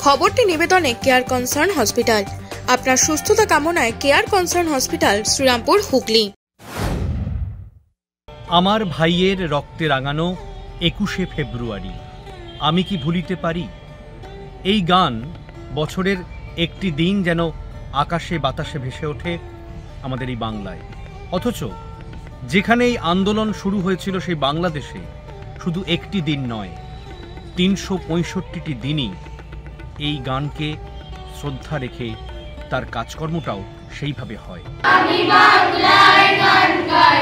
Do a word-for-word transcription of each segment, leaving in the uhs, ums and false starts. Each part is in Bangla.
খবরটি নিবেদনে কেয়ার কনসার্ন হসপিটাল। আপনার সুস্থতা কামনায় care concern hospital, Serampore, Hooghly. আমার ভাইয়ের রক্তে রাঙানো একুশে ফেব্রুয়ারি, আমি কি ভুলিতে পারি? এই গান বছরের একটি দিন যেন আকাশে বাতাসে ভেসে ওঠে আমাদের এই বাংলায়। অথচ যেখানে এই আন্দোলন শুরু হয়েছিল সেই বাংলাদেশে শুধু একটি দিন নয়, তিনশো পঁয়ষট্টিটি দিনই এই গানকে শ্রদ্ধা রেখে তার কাজকর্মটাও সেইভাবে হয়। আমি বাংলার গান গাই,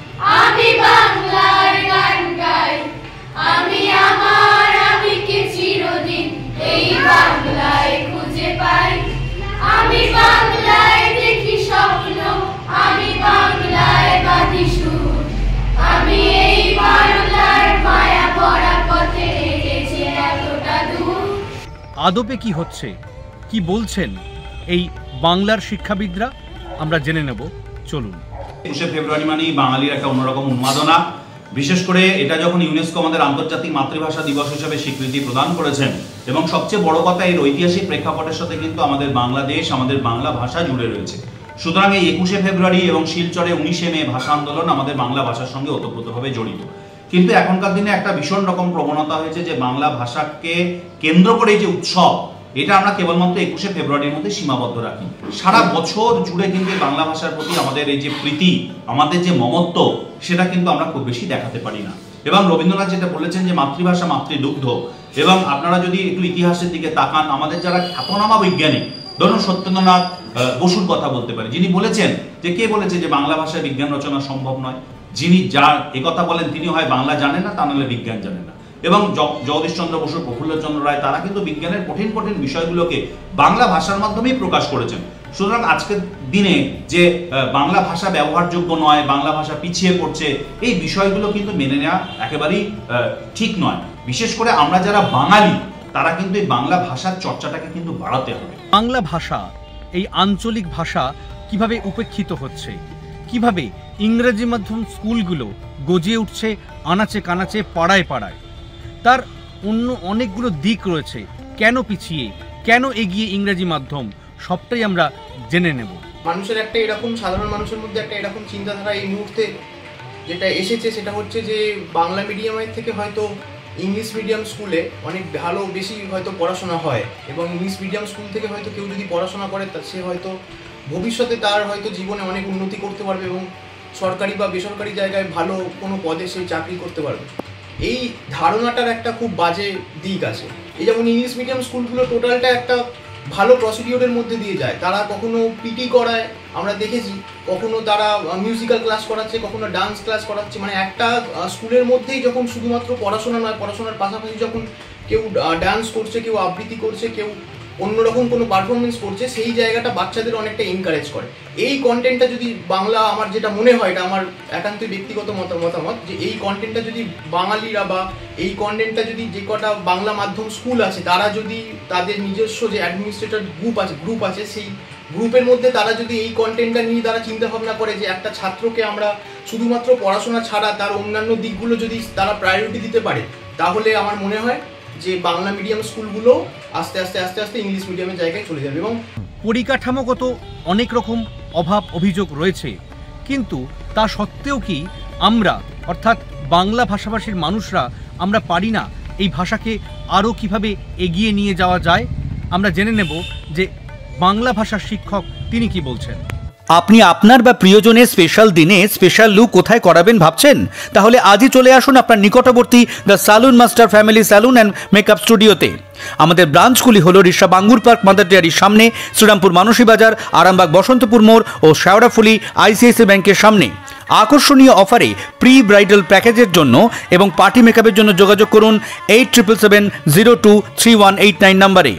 আমি বাংলার গান গাই, আমি আমার আমিকে চিরদিন এই বাংলায় খুঁজে পাই। আমি বাংলায় দেখি স্বপ্ন, আমি বাংলায় বাঁধি সুর, আমি এই বাংলার মায়া পড়া পথে হেঁটেছি এতটা দূর। আদপে কি হচ্ছে, কি বলছেন এই বাংলার শিক্ষাবিদরা, আমরা জেনে নেব, চলুন। একুশে ফেব্রুয়ারি মানেই বাঙালির একটা অন্যরকম উন্মাদনা। বিশেষ করে এটা যখন ইউনেস্কো আমাদের আন্তর্জাতিক মাতৃভাষা দিবস হিসেবে স্বীকৃতি প্রদান করেছেন, এবং সবচেয়ে বড় কথা এর ঐতিহাসিক প্রেক্ষাপটের সাথে কিন্তু আমাদের বাংলাদেশ, আমাদের বাংলা ভাষা জুড়ে রয়েছে। সুতরাং এই একুশে ফেব্রুয়ারি এবং শিলচরে উনিশে মে ভাষা আন্দোলন আমাদের বাংলা ভাষার সঙ্গে ওতপ্রোতভাবে জড়িত। কিন্তু এখনকার দিনে একটা ভীষণ রকম প্রবণতা হয়েছে যে বাংলা ভাষাকে কেন্দ্র করে যে উৎসব, এটা আমরা কেবলমাত্র একুশে ফেব্রুয়ারির মধ্যে সীমাবদ্ধ রাখি। সারা বছর জুড়ে কিন্তু বাংলা ভাষার প্রতি আমাদের এই যে প্রীতি, আমাদের যে মমত্ব, সেটা কিন্তু আমরা খুব বেশি দেখাতে পারি না। এবং রবীন্দ্রনাথ যেটা বলেছেন যে মাতৃভাষা মাতৃদুগ্ধ, এবং আপনারা যদি একটু ইতিহাসের দিকে তাকান, আমাদের যারা খ্যাতনামা বৈজ্ঞানিক, ধরুন সত্যেন্দ্রনাথ বসুর কথা বলতে পারি, যিনি বলেছেন যে কে বলেছে যে বাংলা ভাষায় বিজ্ঞান রচনা সম্ভব নয়। যিনি যার একথা বলেন তিনি হয় বাংলা জানেন না, তা নাহলে বিজ্ঞান জানেন না। এবং জগদীশচন্দ্র বসু, প্রফুল্লচন্দ্র রায়, তারা কিন্তু বিজ্ঞানের কঠিন কঠিন বিষয়গুলোকে বাংলা ভাষার মাধ্যমেই প্রকাশ করেছেন। সুতরাং আজকের দিনে যে বাংলা ভাষা ব্যবহারযোগ্য নয়, বাংলা ভাষা পিছিয়ে পড়ছে, এই বিষয়গুলো কিন্তু মেনে নেওয়া একেবারেই ঠিক নয়। বিশেষ করে আমরা যারা বাঙালি, তারা কিন্তু এই বাংলা ভাষার চর্চাটাকে কিন্তু বাড়াতে হবে। বাংলা ভাষা, এই আঞ্চলিক ভাষা কিভাবে উপেক্ষিত হচ্ছে, কিভাবে ইংরেজি মাধ্যম স্কুলগুলো গজিয়ে উঠছে আনাচে কানাচে, পাড়ায় পাড়ায়, তার অন্য অনেকগুলো দিক রয়েছে। কেন পিছিয়ে, কেন এগিয়ে ইংরেজি মাধ্যম, সবটাই আমরা জেনে নেব। মানুষের একটা এরকম, সাধারণ মানুষের মধ্যে একটা এরকম চিন্তাধারা এই মুহূর্তে যেটা এসেছে, সেটা হচ্ছে যে বাংলা মিডিয়ামের থেকে হয়তো ইংলিশ মিডিয়াম স্কুলে অনেক ভালো বেশি হয়তো পড়াশোনা হয়, এবং ইংলিশ মিডিয়াম স্কুল থেকে হয়তো কেউ যদি পড়াশোনা করে সে হয়তো ভবিষ্যতে তার হয়তো জীবনে অনেক উন্নতি করতে পারবে এবং সরকারি বা বেসরকারি জায়গায় ভালো কোনো পদে সে চাকরি করতে পারবে। এই ধারণাটার একটা খুব বাজে দিক আছে। এই যেমন ইংলিশ মিডিয়াম স্কুলগুলো টোটালটা একটা ভালো প্রসিডিওরের মধ্যে দিয়ে যায়। তারা কখনো পিটি করায়, আমরা দেখেছি, কখনো তারা মিউজিক্যাল ক্লাস করাচ্ছে, কখনো ডান্স ক্লাস করাচ্ছে। মানে একটা স্কুলের মধ্যেই যখন শুধুমাত্র পড়াশোনা নয়, পড়াশোনার পাশাপাশি যখন কেউ ডান্স করছে, কেউ আবৃত্তি করছে, কেউ অন্যরকম কোনো পারফরমেন্স করছে, সেই জায়গাটা বাচ্চাদের অনেকটা এনকারেজ করে। এই কন্টেন্টটা যদি বাংলা, আমার যেটা মনে হয়, এটা আমার একান্তই ব্যক্তিগত মতামত, যে এই কন্টেন্টটা যদি বাঙালিরা বা এই কন্টেন্টটা যদি যে কটা বাংলা মাধ্যম স্কুল আছে তারা যদি তাদের নিজস্ব যে অ্যাডমিনিস্ট্রেটর গ্রুপ আছে গ্রুপ আছে সেই গ্রুপের মধ্যে তারা যদি এই কন্টেন্টটা নিয়ে তারা চিন্তা ভাবনা করে যে একটা ছাত্রকে আমরা শুধুমাত্র পড়াশোনা ছাড়া তার অন্যান্য দিকগুলো যদি তারা প্রায়োরিটি দিতে পারে, তাহলে আমার মনে হয় যে বাংলা মিডিয়াম স্কুলগুলো আস্তে আস্তে আস্তে আস্তে ইংলিশ মিডিয়ামের জায়গায় চলে যাবে। এবং পরিকাঠামোগত অনেক রকম অভাব অভিযোগ রয়েছে, কিন্তু তা সত্ত্বেও কি আমরা, অর্থাৎ বাংলা ভাষাভাষীর মানুষরা, আমরা পারি না এই ভাষাকে আরও কিভাবে এগিয়ে নিয়ে যাওয়া যায়? আমরা জেনে নেব যে বাংলা ভাষার শিক্ষক তিনি কি বলছেন। আপনি আপনার বা প্রিয়জনের স্পেশাল দিনে স্পেশাল লুক কোথায় করাবেন ভাবছেন? তাহলে আজই চলে আসুন আপনার নিকটবর্তী the salon master family salon and makeup স্টুডিওতে। আমাদের ব্রাঞ্চগুলি হল রিষা বাঙ্গুর পার্ক মাদার ডেয়ারির সামনে, শ্রীরামপুর মানসী বাজার, আরামবাগ বসন্তপুর মোড় ও শেওড়াফুলি আইসিআইসি ব্যাংকের সামনে। আকর্ষণীয় অফারে প্রি ব্রাইডাল প্যাকেজের জন্য এবং পার্টি মেকআপের জন্য যোগাযোগ করুন eight triple seven zero two three one eight nine নাম্বারে।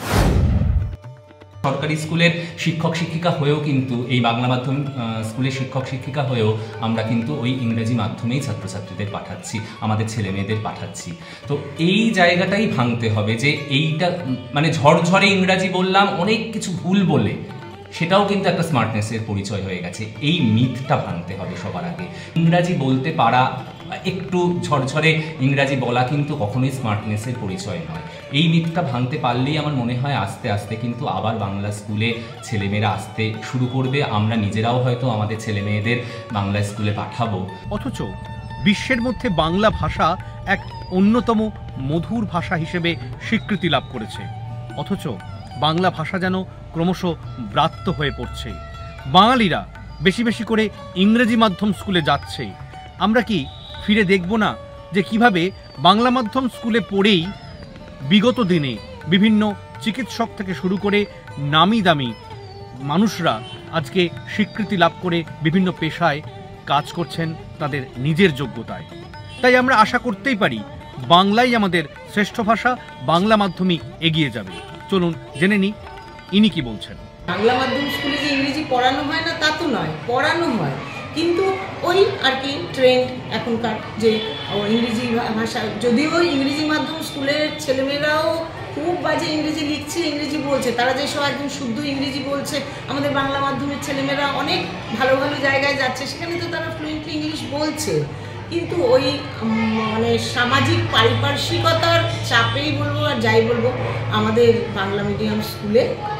সরকারি স্কুলের শিক্ষক শিক্ষিকা হয়েও কিন্তু, এই বাংলা মাধ্যম স্কুলের শিক্ষক শিক্ষিকা হয়েও আমরা কিন্তু ওই ইংরেজি মাধ্যমেই ছাত্রছাত্রীদের পাঠাচ্ছি, আমাদের ছেলে মেয়েদের পাঠাচ্ছি। তো এই জায়গাটাই ভাঙতে হবে যে এইটা মানে ঝরঝরে ইংরাজি বললাম অনেক কিছু ভুল বলে, সেটাও কিন্তু একটা স্মার্টনেসের পরিচয় হয়ে গেছে। এই মিথটা ভাঙতে হবে সবার আগে। ইংরাজি বলতে পারা একটু ঝরঝরে ইংরাজি বলা কিন্তু কখনোই স্মার্টনেসের পরিচয় নয়। এই মিথটা ভাঙতে পারলেই আমার মনে হয় আস্তে আস্তে কিন্তু আবার বাংলা স্কুলে ছেলেমেয়েরা আসতে শুরু করবে। আমরা নিজেরাও হয়তো আমাদের ছেলেমেয়েদের বাংলা স্কুলে পাঠাবো। অথচ বিশ্বের মধ্যে বাংলা ভাষা এক অন্যতম মধুর ভাষা হিসেবে স্বীকৃতি লাভ করেছে, অথচ বাংলা ভাষা যেন ক্রমশ ব্রাত্য হয়ে পড়ছে। বাঙালিরা বেশি বেশি করে ইংরেজি মাধ্যম স্কুলে যাচ্ছে। আমরা কি ফিরে দেখব না যে কিভাবে বাংলা মাধ্যম স্কুলে পড়েই বিগত দিনে বিভিন্ন চিকিৎসক থেকে শুরু করে নামি দামি মানুষরা আজকে স্বীকৃতি লাভ করে বিভিন্ন পেশায় কাজ করছেন তাদের নিজের যোগ্যতায়। তাই আমরা আশা করতেই পারি বাংলাই আমাদের শ্রেষ্ঠ ভাষা, বাংলা মাধ্যমই এগিয়ে যাবে। চলুন জেনে নিই ইনি কি বলছেন। বাংলা মাধ্যম স্কুলে যে ইংরেজি পড়ানো হয় না তা তো নয়, পড়ানো হয়, কিন্তু ওই আর কি ট্রেন্ড এখনকার যে ইংরেজি ভাষা, যদিও ইংরেজি মাধ্যম স্কুলের ছেলেমেয়েরাও খুব বাজে ইংরেজি লিখছে, ইংরেজি বলছে, তারা যে সব একদম শুদ্ধ ইংরেজি বলছে, আমাদের বাংলা মাধ্যমের ছেলেমেয়েরা অনেক ভালো ভালো জায়গায় যাচ্ছে, সেখানে তো তারা ফ্লুয়েন্টলি ইংলিশ বলছে, কিন্তু ওই মানে সামাজিক পারিপার্শ্বিকতার চাপেই বলবো আর যাই বলবো, আমাদের বাংলা মিডিয়াম স্কুলে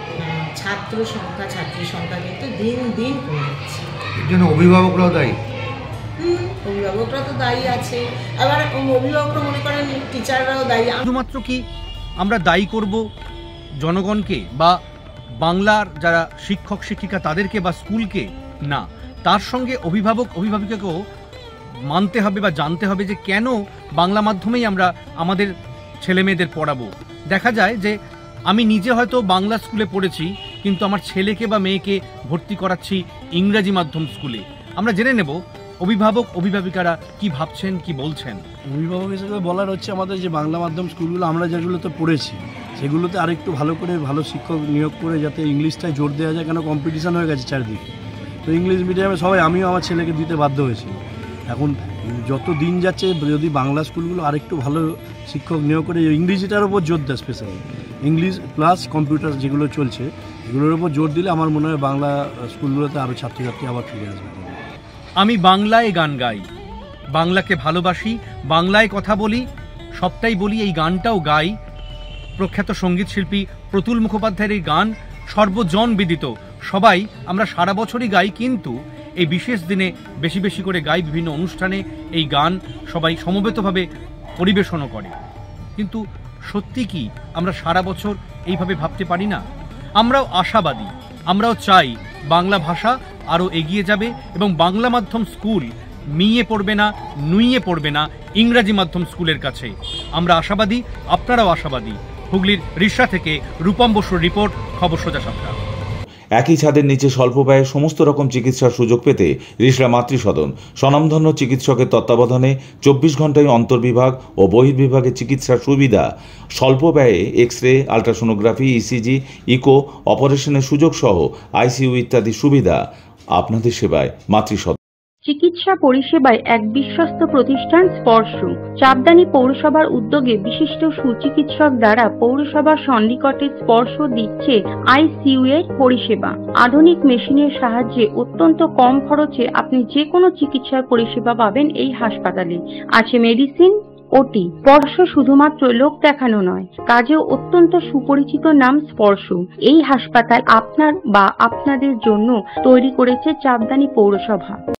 ছাত্র সংখ্যা ছাত্রী সংখ্যা কিন্তু দিন দিন কমে যাচ্ছে। এর জন্য অভিভাবকরাও দায়ী। হুম, অভিভাবকরা তো দায়ী আছে, আবার অভিভাবকরা মনে করেন টিচাররাও দায়ী। শুধুমাত্র কি আমরা দায়ী করব জনগণকে বা বাংলার যারা শিক্ষক শিক্ষিকা তাদেরকে বা স্কুলকে? না, তার সঙ্গে অভিভাবক অভিভাবিকাকেও মানতে হবে বা জানতে হবে যে কেন বাংলা মাধ্যমেই আমরা আমাদের ছেলেমেয়েদের পড়াবো। দেখা যায় যে আমি নিজে হয়তো বাংলা স্কুলে পড়েছি, কিন্তু আমার ছেলেকে বা মেয়েকে ভর্তি করাচ্ছি ইংরাজি মাধ্যম স্কুলে। আমরা জেনে নেব অভিভাবক অভিভাবিকারা কি ভাবছেন, কি বলছেন। অভিভাবক হিসেবে বলার হচ্ছে আমাদের যে বাংলা মাধ্যম স্কুলগুলো আমরা যেগুলোতে পড়েছি সেগুলোতে আরেকটু ভালো করে ভালো শিক্ষক নিয়োগ করে যাতে ইংলিশটায় জোর দেওয়া যায়, কেন কম্পিটিশান হয়ে গেছে চারিদিকে। তো ইংলিশ মিডিয়ামে সবাই, আমিও আমার ছেলেকে দিতে বাধ্য হয়েছি। এখন যত দিন যাচ্ছে যদি বাংলা স্কুলগুলো আরেকটু ভালো শিক্ষক নিয়োগ করে ইংরেজিটার উপর জোর দেয়, স্পেশালি ইংলিশ প্লাস কম্পিউটার যেগুলো চলছে এগুলোর উপর জোর দিলে আমার মনে হয় বাংলা স্কুলগুলোতে আরও ছাত্রছাত্রী আবার ফিরে আসবে। আমি বাংলায় গান গাই, বাংলাকে ভালোবাসি, বাংলায় কথা বলি, সবটাই বলি, এই গানটাও গাই। প্রখ্যাত সঙ্গীত শিল্পী প্রতুল মুখোপাধ্যায়ের এই গান সর্বজন বিদিত। সবাই আমরা সারা বছরই গাই, কিন্তু এই বিশেষ দিনে বেশি বেশি করে গাই। বিভিন্ন অনুষ্ঠানে এই গান সবাই সমবেতভাবে পরিবেশনও করে। কিন্তু সত্যি কি আমরা সারা বছর এইভাবে ভাবতে পারি না? আমরাও আশাবাদী, আমরাও চাই বাংলা ভাষা আরও এগিয়ে যাবে এবং বাংলা মাধ্যম স্কুল মিয়ে পড়বে না, নুইয়ে পড়বে না ইংরাজি মাধ্যম স্কুলের কাছে। আমরা আশাবাদী, আপনারাও আশাবাদী। হুগলির রিষড়া থেকে রূপম বসুর রিপোর্ট, খবর সোজা সাপ্তাহ। একই ছাদের নিচে স্বল্প ব্যয়ে সমস্ত রকম চিকিৎসার সুযোগ পেতে রিষড়া মাতৃসদন স্বনামধন্য চিকিৎসকের তত্ত্বাবধানে চব্বিশ ঘন্টায় অন্তর্বিভাগ ও বহির্বিভাগে চিকিৎসার সুবিধা, স্বল্প ব্যয়ে X ray, ultrasonography, ECG, eco অপারেশনের সুযোগ সহ আইসিইউ ইত্যাদি সুবিধা। আপনাদের সেবায় মাতৃসদন। চিকিৎসা পরিষেবায় এক বিশ্বস্ত প্রতিষ্ঠান স্পর্শ। চাপদানি পৌরসভার উদ্যোগে বিশিষ্ট সুচিকিৎসক দ্বারা পৌরসভার সন্নিকটে স্পর্শ দিচ্ছে আইসিইউ এর পরিষেবা। আধুনিক মেশিনের সাহায্যে অত্যন্ত কম খরচে আপনি যে কোনো চিকিৎসার পরিষেবা পাবেন এই হাসপাতালে। আছে মেডিসিন, ওটি। স্পর্শ শুধুমাত্র লোক দেখানো নয়, কাজেও অত্যন্ত সুপরিচিত নাম স্পর্শ। এই হাসপাতাল আপনার বা আপনাদের জন্য তৈরি করেছে চাপদানি পৌরসভা।